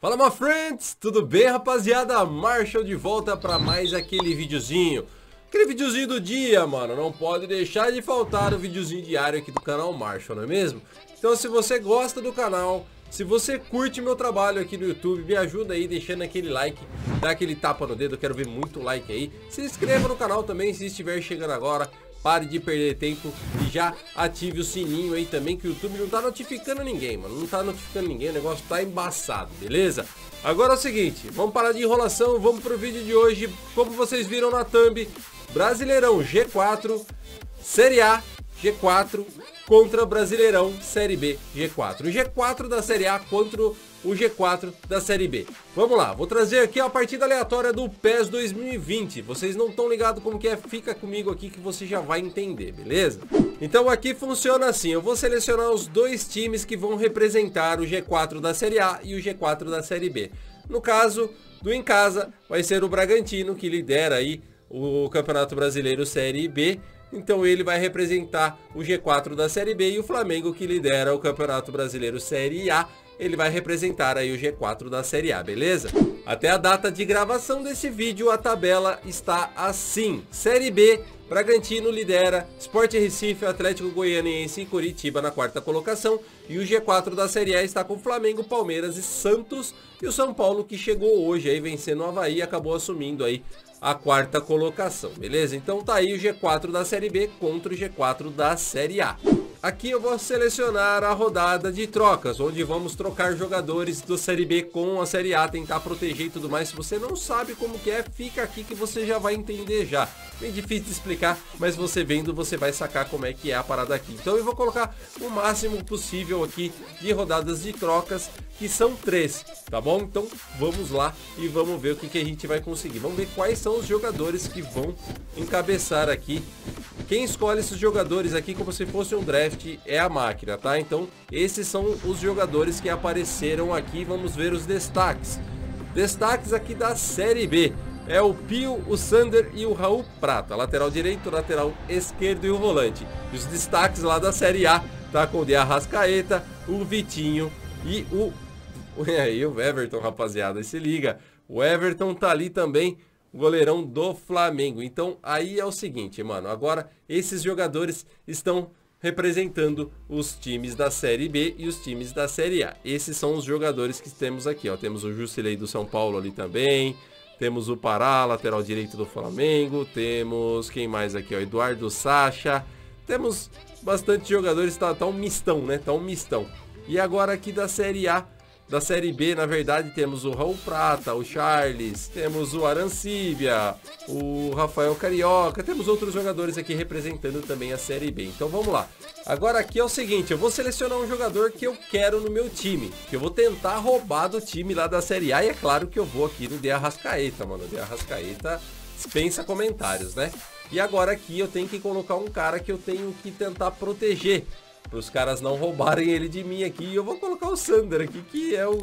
Fala, my friends! Tudo bem, rapaziada? Marshall de volta para mais aquele videozinho. Aquele videozinho do dia, mano. Não pode deixar de faltar o videozinho diário aqui do canal Marshall, não é mesmo? Então, se você gosta do canal, se você curte meu trabalho aqui no YouTube, me ajuda aí deixando aquele like, dá aquele tapa no dedo, eu quero ver muito like aí. Se inscreva no canal também se estiver chegando agora. Pare de perder tempo e já ative o sininho aí também, que o YouTube não tá notificando ninguém, mano. Não tá notificando ninguém, o negócio tá embaçado, beleza? Agora é o seguinte, vamos parar de enrolação, vamos pro vídeo de hoje. Como vocês viram na thumb, Brasileirão G4, Série A G4 contra Brasileirão Série B G4. O G4 da Série A contra o G4 da Série B. Vamos lá, vou trazer aqui a partida aleatória do PES 2020. Vocês não estão ligados como que é? Fica comigo aqui que você já vai entender, beleza? Então aqui funciona assim, eu vou selecionar os dois times que vão representar o G4 da Série A e o G4 da Série B. No caso do em casa, vai ser o Bragantino, que lidera aí o Campeonato Brasileiro Série B. Então ele vai representar o G4 da Série B, e o Flamengo, que lidera o Campeonato Brasileiro Série A, ele vai representar aí o G4 da Série A, beleza? Até a data de gravação desse vídeo, a tabela está assim. Série B, Bragantino lidera, Sport Recife, Atlético Goianiense e Coritiba na quarta colocação. E o G4 da Série A está com Flamengo, Palmeiras e Santos. E o São Paulo, que chegou hoje aí vencendo o Avaí, acabou assumindo aí a quarta colocação, beleza? Então tá aí o G4 da Série B contra o G4 da Série A. Aqui eu vou selecionar a rodada de trocas, onde vamos trocar jogadores do Série B com a Série A, tentar proteger e tudo mais. Se você não sabe como que é, fica aqui que você já vai entender já. Bem difícil de explicar, mas você vendo, você vai sacar como é que é a parada aqui. Então eu vou colocar o máximo possível aqui de rodadas de trocas, que são 3, tá bom? Então vamos lá e vamos ver o que a gente vai conseguir. Vamos ver quais são os jogadores que vão encabeçar aqui. Quem escolhe esses jogadores aqui como se fosse um draft é a máquina, tá? Então esses são os jogadores que apareceram aqui. Vamos ver os destaques. Destaques aqui da Série B. É o Pio, o Sander e o Raul Prata. Lateral direito, lateral esquerdo e o volante. E os destaques lá da Série A, tá? Com o de Arrascaeta, o Vitinho e o... E aí o Everton, rapaziada, se liga. O Everton tá ali também, o goleirão do Flamengo. Então aí é o seguinte, mano. Agora esses jogadores estão representando os times da Série B e os times da Série A. Esses são os jogadores que temos aqui, ó. Temos o Jusilei do São Paulo ali também. Temos o Pará, lateral direito do Flamengo. Temos quem mais aqui, ó? Eduardo Sacha. Temos bastante jogadores, tá um mistão, né? Tá um mistão. E agora aqui da Série A, da Série B, na verdade, temos o Raul Prata, o Charles, temos o Arancibia, o Rafael Carioca, temos outros jogadores aqui representando também a Série B. Então vamos lá. Agora aqui é o seguinte, eu vou selecionar um jogador que eu quero no meu time, que eu vou tentar roubar do time lá da Série A, e é claro que eu vou aqui no de Arrascaeta, mano. O de Arrascaeta dispensa comentários, né? E agora aqui eu tenho que colocar um cara que eu tenho que tentar proteger, para os caras não roubarem ele de mim aqui. E eu vou colocar o Sander aqui, que é o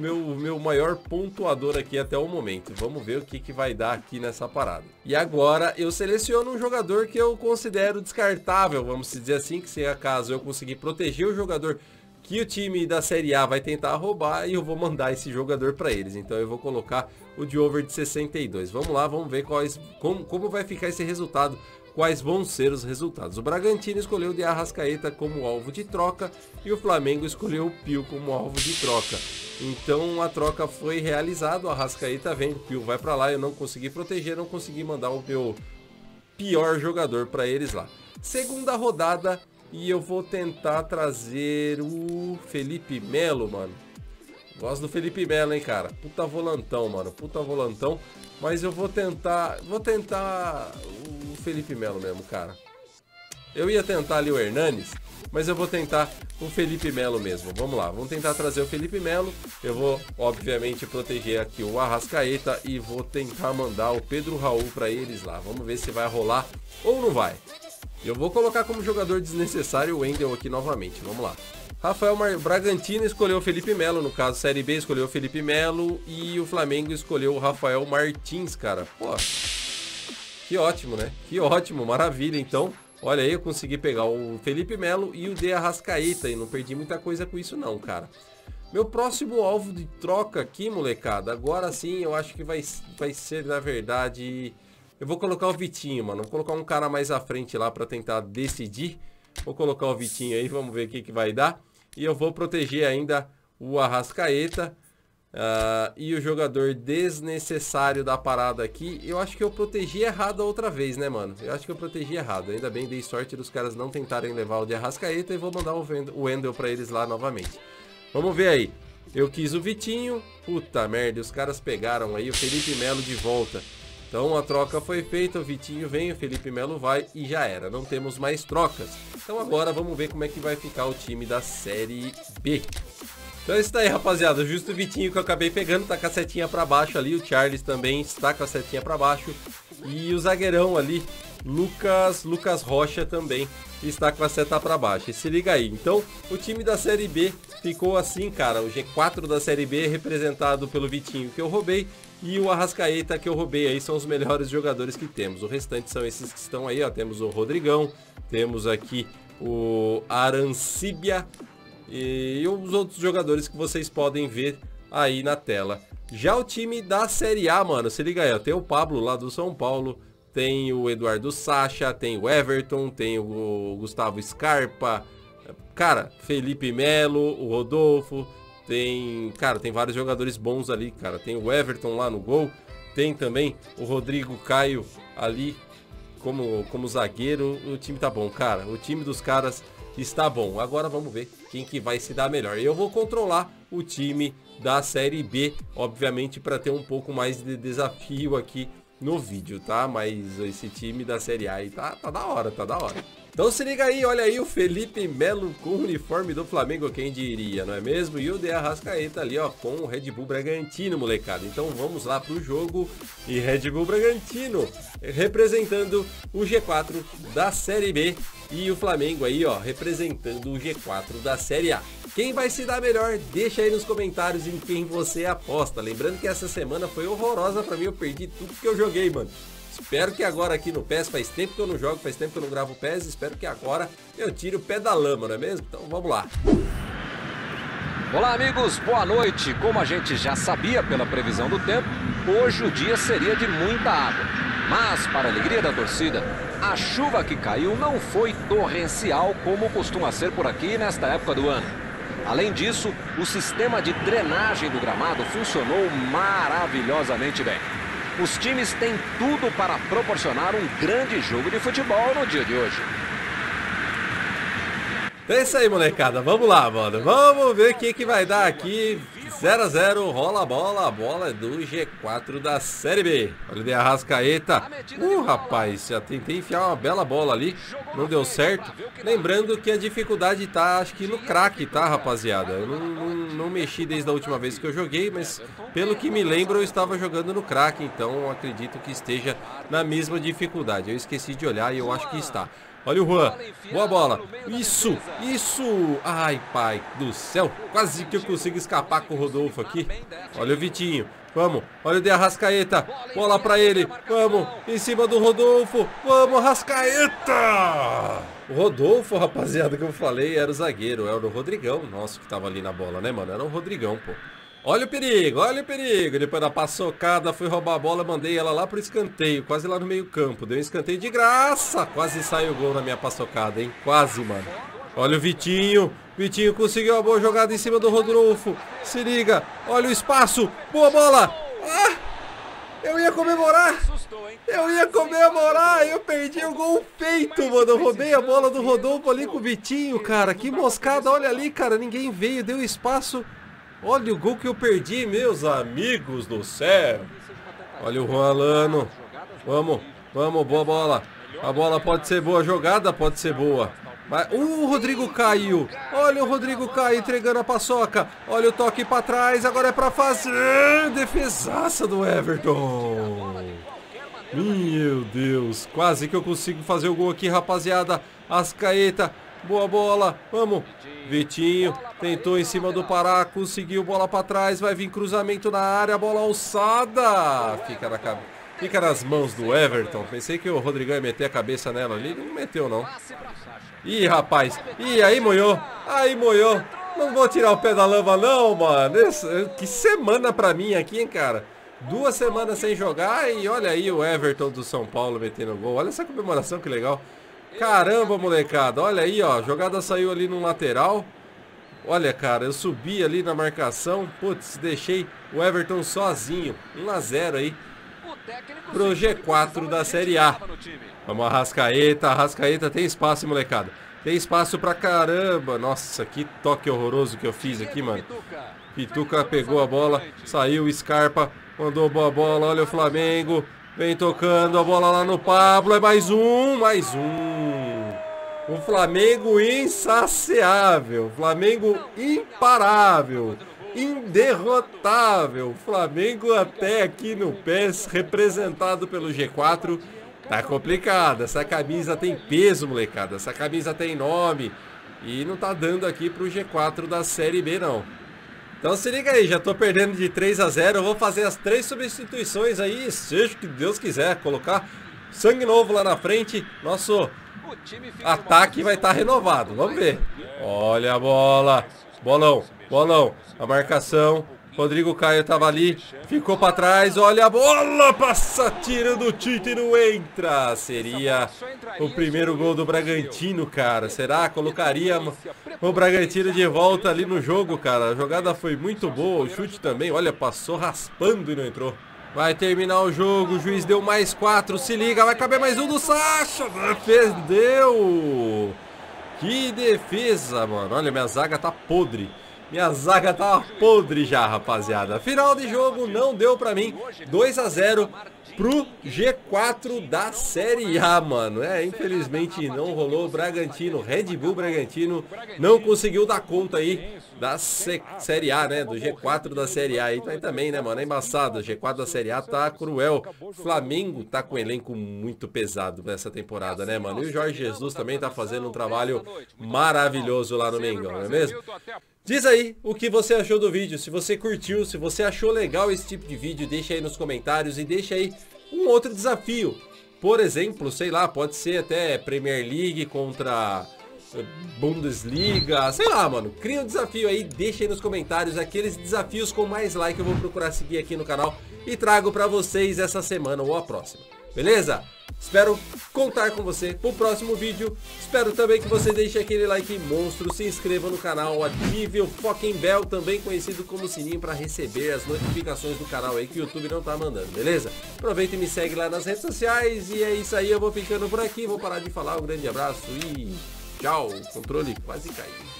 meu maior pontuador aqui até o momento. Vamos ver o que vai dar aqui nessa parada. E agora eu seleciono um jogador que eu considero descartável, vamos dizer assim, que se acaso eu conseguir proteger o jogador que o time da Série A vai tentar roubar, e eu vou mandar esse jogador para eles. Então eu vou colocar o de over de 62. Vamos lá, vamos ver como vai ficar esse resultado. Quais vão ser os resultados? O Bragantino escolheu o de Arrascaeta como alvo de troca e o Flamengo escolheu o Pio como alvo de troca. Então a troca foi realizada, o Arrascaeta vem, o Pio vai para lá, eu não consegui proteger, não consegui mandar o meu pior jogador para eles lá. Segunda rodada, e eu vou tentar trazer o Felipe Melo, mano. Gosto do Felipe Melo, hein, cara. Puta volantão, mano. Puta volantão. Mas eu vou tentar o Felipe Melo mesmo, cara. Eu ia tentar ali o Hernanes, mas eu vou tentar o Felipe Melo mesmo. Vamos lá, vamos tentar trazer o Felipe Melo. Eu vou, obviamente, proteger aqui o Arrascaeta e vou tentar mandar o Pedro Raul para eles lá. Vamos ver se vai rolar ou não vai. Eu vou colocar como jogador desnecessário o Wendel aqui novamente. Vamos lá. Bragantino escolheu o Felipe Melo, no caso Série B escolheu o Felipe Melo, e o Flamengo escolheu o Rafael Martins, cara. Pô, que ótimo, né? Que ótimo, maravilha. Então, olha aí, eu consegui pegar o Felipe Melo e o de Arrascaeta, e não perdi muita coisa com isso não, cara. Meu próximo alvo de troca aqui, molecada, agora sim eu acho que vai ser, na verdade... Eu vou colocar o Vitinho, mano. Vou colocar um cara mais à frente lá pra tentar decidir. Vou colocar o Vitinho aí, vamos ver o que vai dar. E eu vou proteger ainda o Arrascaeta. E o jogador desnecessário da parada aqui. Eu acho que eu protegi errado a outra vez, né, mano? Eu acho que eu protegi errado. Ainda bem, dei sorte dos caras não tentarem levar o de Arrascaeta. E vou mandar o Wendel pra eles lá novamente. Vamos ver aí. Eu quis o Vitinho. Puta merda, os caras pegaram aí o Felipe Melo de volta. Então a troca foi feita, o Vitinho vem, o Felipe Melo vai e já era. Não temos mais trocas. Então agora vamos ver como é que vai ficar o time da Série B. Então é isso daí, rapaziada. Justo o Vitinho que eu acabei pegando, tá com a setinha pra baixo ali. O Charles também está com a setinha pra baixo. E o zagueirão ali, Lucas Rocha também está com a seta pra baixo. E se liga aí. Então o time da Série B ficou assim, cara. O G4 da Série B representado pelo Vitinho que eu roubei. E o Arrascaeta que eu roubei aí são os melhores jogadores que temos. O restante são esses que estão aí, ó. Temos o Rodrigão, temos aqui o Arancibia e os outros jogadores que vocês podem ver aí na tela. Já o time da Série A, mano, se liga aí, ó. Tem o Pablo lá do São Paulo, tem o Eduardo Sacha, tem o Everton, tem o Gustavo Scarpa, cara, Felipe Melo, o Rodolfo... Tem vários jogadores bons ali, cara. Tem o Everton lá no gol. Tem também o Rodrigo Caio ali como zagueiro. O time tá bom, cara. O time dos caras está bom. Agora vamos ver quem que vai se dar melhor. Eu vou controlar o time da Série B, obviamente, para ter um pouco mais de desafio aqui no vídeo, tá? Mas esse time da Série A aí tá da hora, tá da hora. Então se liga aí, olha aí o Felipe Melo com o uniforme do Flamengo, quem diria, não é mesmo? E o de Arrascaeta ali, ó, com o Red Bull Bragantino, molecada. Então vamos lá pro jogo e Red Bull Bragantino representando o G4 da Série B e o Flamengo aí, ó, representando o G4 da Série A. Quem vai se dar melhor? Deixa aí nos comentários em quem você aposta. Lembrando que essa semana foi horrorosa pra mim, eu perdi tudo que eu joguei, mano. Espero que agora aqui no PES, faz tempo que eu não jogo, faz tempo que eu não gravo o PES, espero que agora eu tire o pé da lama, não é mesmo? Então vamos lá. Olá amigos, boa noite. Como a gente já sabia pela previsão do tempo, hoje o dia seria de muita água. Mas, para a alegria da torcida, a chuva que caiu não foi torrencial como costuma ser por aqui nesta época do ano. Além disso, o sistema de drenagem do gramado funcionou maravilhosamente bem. Os times têm tudo para proporcionar um grande jogo de futebol no dia de hoje. É isso aí, molecada. Vamos lá, mano. Vamos ver o que vai dar aqui. 0 a 0, rola a bola do G4 da Série B. Olha de Arrascaeta. Rapaz, já tentei enfiar uma bela bola ali. Não deu certo. Lembrando que a dificuldade tá, acho que no craque, tá, rapaziada? Eu não mexi desde a última vez que eu joguei, mas pelo que me lembro eu estava jogando no craque, então acredito que esteja na mesma dificuldade. Eu esqueci de olhar e eu acho que está. Olha o Juan, boa bola, isso, ai pai do céu, quase que eu consigo escapar com o Rodolfo aqui. Olha o Vitinho, vamos, olha o de Arrascaeta, bola pra ele, vamos, em cima do Rodolfo, vamos Arrascaeta! O Rodolfo, rapaziada, que eu falei, era o zagueiro, era o Rodrigão, nossa, que tava ali na bola, né, mano, era o Rodrigão, pô. Olha o perigo, depois da paçocada, fui roubar a bola, mandei ela lá pro escanteio, quase lá no meio campo, deu um escanteio de graça, quase saiu o gol na minha paçocada, hein, quase, mano. Olha o Vitinho conseguiu uma boa jogada em cima do Rodolfo, se liga, olha o espaço, boa bola, eu ia comemorar, eu perdi o gol feito, mano, eu roubei a bola do Rodolfo ali com o Vitinho, cara, que moscada, olha ali, cara, ninguém veio, deu espaço. Olha o gol que eu perdi, meus amigos do céu. Olha o Juan Lano. Vamos, boa bola. A bola pode ser boa, a jogada pode ser boa. Mas, o Rodrigo caiu. Olha o Rodrigo caiu entregando a paçoca. Olha o toque pra trás, agora é pra fazer. Defesaça do Everton. Meu Deus, quase que eu consigo fazer o gol aqui, rapaziada. Arrascaeta, boa bola, vamos. Vitinho tentou em cima do Pará, conseguiu bola pra trás, vai vir cruzamento na área, bola alçada. Fica nas mãos do Everton. Pensei que o Rodrigão ia meter a cabeça nela ali, não meteu não. Ih, rapaz, aí moiou. Não vou tirar o pé da lama não, mano. Que semana pra mim aqui, hein, cara. 2 semanas sem jogar e olha aí o Everton do São Paulo metendo gol. Olha essa comemoração, que legal. Caramba, molecada. Olha aí, ó. A jogada saiu ali no lateral. Olha, cara, eu subi ali na marcação. Putz, deixei o Everton sozinho. 1 a 0 aí pro G4 da Série A. Vamos, Arrascaeta. Arrascaeta tem espaço, molecada. Tem espaço pra caramba. Nossa, que toque horroroso que eu fiz aqui, mano. Pituca pegou a bola, saiu, Scarpa, mandou boa bola, olha o Flamengo. Vem tocando a bola lá no Pablo, é mais um. O Flamengo insaciável, Flamengo imparável, inderrotável. Flamengo até aqui no PES, representado pelo G4. Tá complicado, essa camisa tem peso, molecada, essa camisa tem nome. E não tá dando aqui pro G4 da Série B, não. Então se liga aí, já tô perdendo de 3 a 0. Eu vou fazer as 3 substituições aí, seja o que Deus quiser. Colocar sangue novo lá na frente. Nosso ataque vai estar renovado, vamos ver. Olha a bola, bolão, a marcação. Rodrigo Caio tava ali, ficou pra trás, olha a bola, passa, tira do Tite e não entra. Seria o primeiro gol do Bragantino, cara. Será? Colocaria o Bragantino de volta ali no jogo, cara. A jogada foi muito boa, o chute também, olha, passou raspando e não entrou. Vai terminar o jogo, o juiz deu mais 4, se liga, vai caber mais um do Sacha. Defendeu. Que defesa, mano. Olha, minha zaga tá podre. Minha zaga tava podre já, rapaziada. Final de jogo não deu pra mim. 2 a 0 pro G4 da Série A, mano. Infelizmente não rolou. Bragantino, Red Bull Bragantino não conseguiu dar conta aí da Série A, né? Do G4 da Série A aí também, né, mano? É embaçado. O G4 da Série A tá cruel. Flamengo tá com um elenco muito pesado nessa temporada, né, mano? E o Jorge Jesus também tá fazendo um trabalho maravilhoso lá no Mengão, não é mesmo? Diz aí o que você achou do vídeo, se você curtiu, se você achou legal esse tipo de vídeo, deixa aí nos comentários e deixa aí um outro desafio. Por exemplo, sei lá, pode ser até Premier League contra Bundesliga, sei lá, mano. Cria um desafio aí, deixa aí nos comentários aqueles desafios com mais like, eu vou procurar seguir aqui no canal e trago pra vocês essa semana ou a próxima. Beleza? Espero contar com você pro próximo vídeo. Espero também que você deixe aquele like monstro, se inscreva no canal, ative o fucking bell, também conhecido como sininho, para receber as notificações do canal aí que o YouTube não tá mandando, beleza? Aproveita e me segue lá nas redes sociais e é isso aí, eu vou ficando por aqui, vou parar de falar, um grande abraço e tchau. O controle quase caiu.